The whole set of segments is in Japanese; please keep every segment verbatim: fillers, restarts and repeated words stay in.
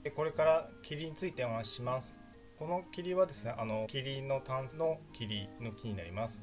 でこれから霧についてお話しします。この霧はですね、あの霧のタンスの霧の木になります。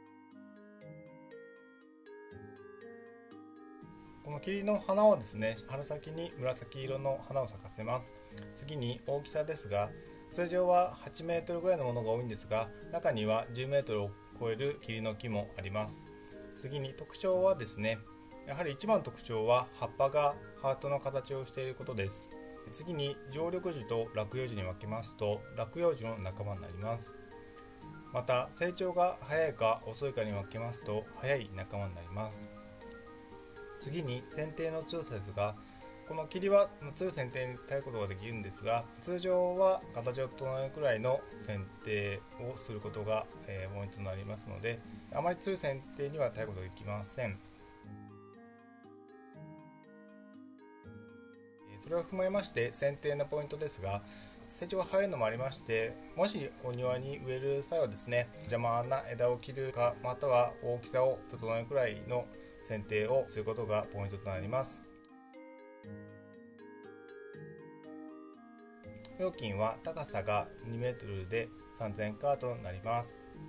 この霧の花はですね、春先に紫色の花を咲かせます。次に大きさですが、通常ははちメートルぐらいのものが多いんですが、中にはじゅうメートルを超える霧の木もあります。次に特徴はですね、やはり一番の特徴は葉っぱがハートの形をしていることです。次に常緑樹と落葉樹に分けますと、落葉樹の仲間になります。また成長が早いか遅いかに分けますと、早い仲間になります。次に剪定の強さですが、この霧は強い剪定に耐えることができるんですが、通常は形を整えるくらいの剪定をすることが、えーポイントとなりますので、あまり強い剪定には耐えることができません。それを踏まえまして剪定のポイントですが、成長が早いのもありまして、もしお庭に植える際はですね、邪魔な枝を切るか、または大きさを整えるくらいの剪定をすることがポイントとなります。料金は高さがにメートルでさんぜんえんからとなります。